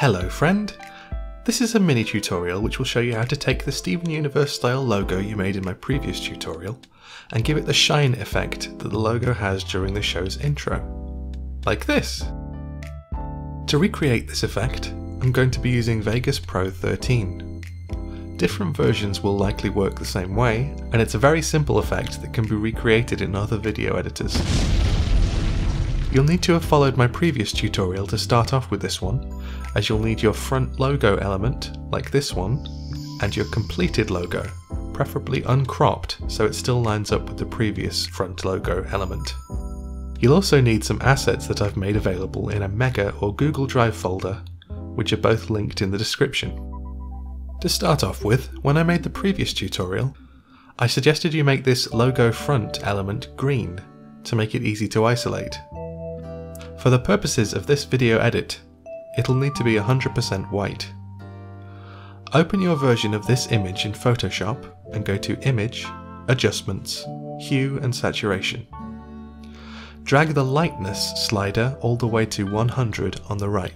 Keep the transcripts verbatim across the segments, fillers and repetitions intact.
Hello friend! This is a mini tutorial which will show you how to take the Steven Universe style logo you made in my previous tutorial and give it the shine effect that the logo has during the show's intro. Like this! To recreate this effect, I'm going to be using Vegas Pro thirteen. Different versions will likely work the same way, and it's a very simple effect that can be recreated in other video editors. You'll need to have followed my previous tutorial to start off with this one, as you'll need your front logo element, like this one, and your completed logo, preferably uncropped so it still lines up with the previous front logo element. You'll also need some assets that I've made available in a Mega or Google Drive folder, which are both linked in the description. To start off with, when I made the previous tutorial, I suggested you make this logo front element green to make it easy to isolate. For the purposes of this video edit, it'll need to be one hundred percent white. Open your version of this image in Photoshop and go to Image, Adjustments, Hue and Saturation. Drag the lightness slider all the way to one hundred on the right.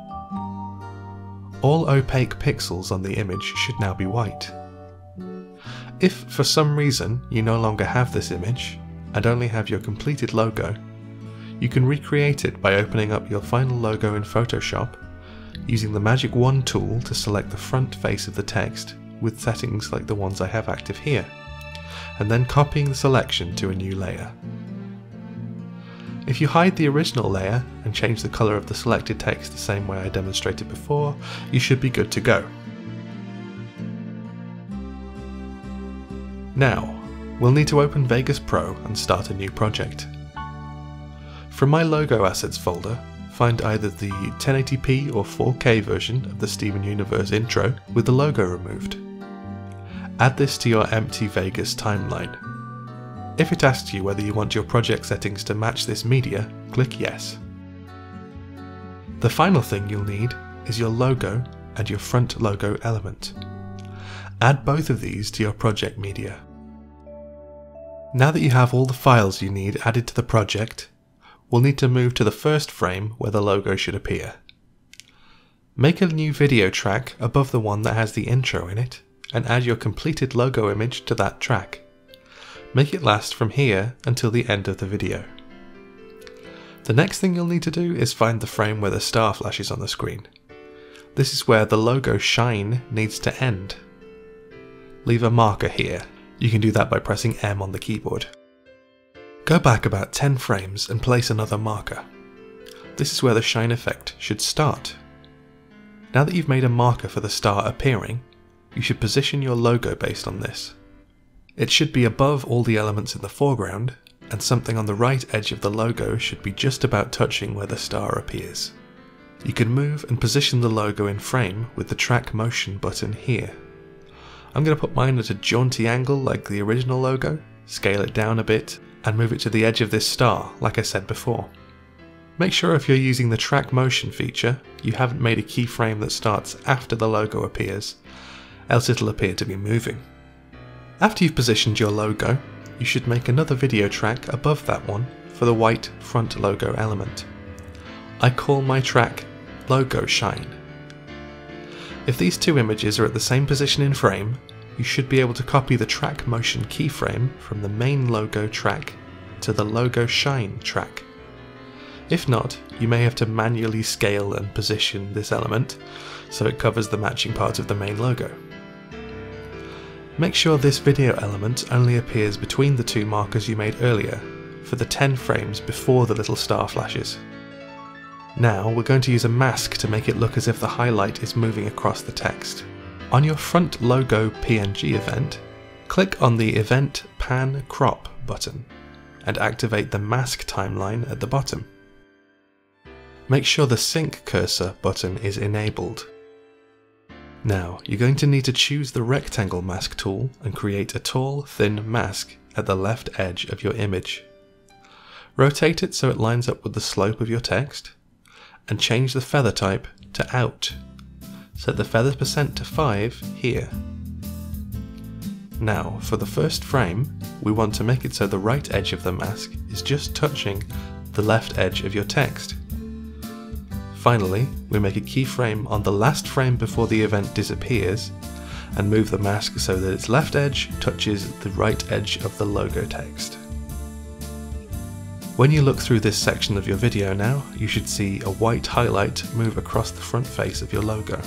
All opaque pixels on the image should now be white. If for some reason you no longer have this image and only have your completed logo, you can recreate it by opening up your final logo in Photoshop, using the Magic Wand tool to select the front face of the text with settings like the ones I have active here, and then copying the selection to a new layer. If you hide the original layer and change the colour of the selected text the same way I demonstrated before, you should be good to go. Now, we'll need to open Vegas Pro and start a new project. From my logo assets folder, find either the ten eighty p or four K version of the Steven Universe intro with the logo removed. Add this to your empty Vegas timeline. If it asks you whether you want your project settings to match this media, click Yes. The final thing you'll need is your logo and your front logo element. Add both of these to your project media. Now that you have all the files you need added to the project, we'll need to move to the first frame where the logo should appear. Make a new video track above the one that has the intro in it, and add your completed logo image to that track. Make it last from here until the end of the video. The next thing you'll need to do is find the frame where the star flashes on the screen. This is where the logo shine needs to end. Leave a marker here. You can do that by pressing M on the keyboard. Go back about ten frames and place another marker. This is where the shine effect should start. Now that you've made a marker for the star appearing, you should position your logo based on this. It should be above all the elements in the foreground, and something on the right edge of the logo should be just about touching where the star appears. You can move and position the logo in frame with the track motion button here. I'm going to put mine at a jaunty angle like the original logo, scale it down a bit, and move it to the edge of this star, like I said before. Make sure if you're using the track motion feature, you haven't made a keyframe that starts after the logo appears, else it'll appear to be moving. After you've positioned your logo, you should make another video track above that one for the white front logo element. I call my track Logo Shine. If these two images are at the same position in frame, you should be able to copy the track motion keyframe from the main logo track to the Logo Shine track. If not, you may have to manually scale and position this element so it covers the matching part of the main logo. Make sure this video element only appears between the two markers you made earlier for the ten frames before the little star flashes. Now we're going to use a mask to make it look as if the highlight is moving across the text. On your front logo P N G event, click on the Event Pan Crop button and activate the mask timeline at the bottom. Make sure the Sync Cursor button is enabled. Now, you're going to need to choose the Rectangle Mask tool and create a tall, thin mask at the left edge of your image. Rotate it so it lines up with the slope of your text, and change the feather type to Out. Set the feather percent to five here. Now, for the first frame, we want to make it so the right edge of the mask is just touching the left edge of your text. Finally, we make a keyframe on the last frame before the event disappears, and move the mask so that its left edge touches the right edge of the logo text. When you look through this section of your video now, you should see a white highlight move across the front face of your logo.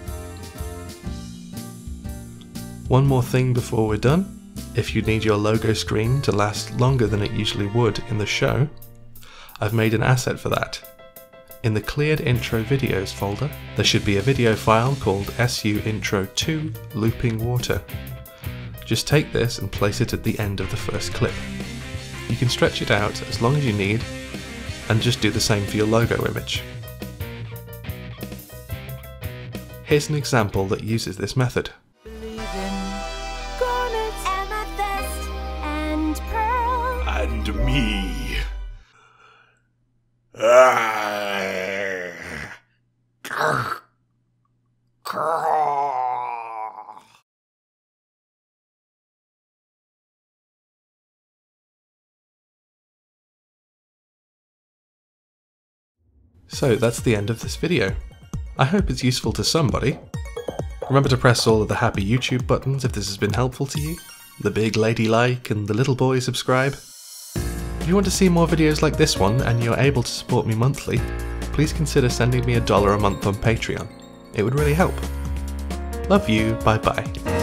One more thing before we're done. If you need your logo screen to last longer than it usually would in the show, I've made an asset for that. In the cleared intro videos folder, there should be a video file called S U intro two looping water. Just take this and place it at the end of the first clip. You can stretch it out as long as you need, and just do the same for your logo image. Here's an example that uses this method. And me. So that's the end of this video. I hope it's useful to somebody. Remember to press all of the happy YouTube buttons if this has been helpful to you. The big lady like and the little boy subscribe. If you want to see more videos like this one and you're able to support me monthly, please consider sending me a dollar a month on Patreon. It would really help. Love you, bye bye.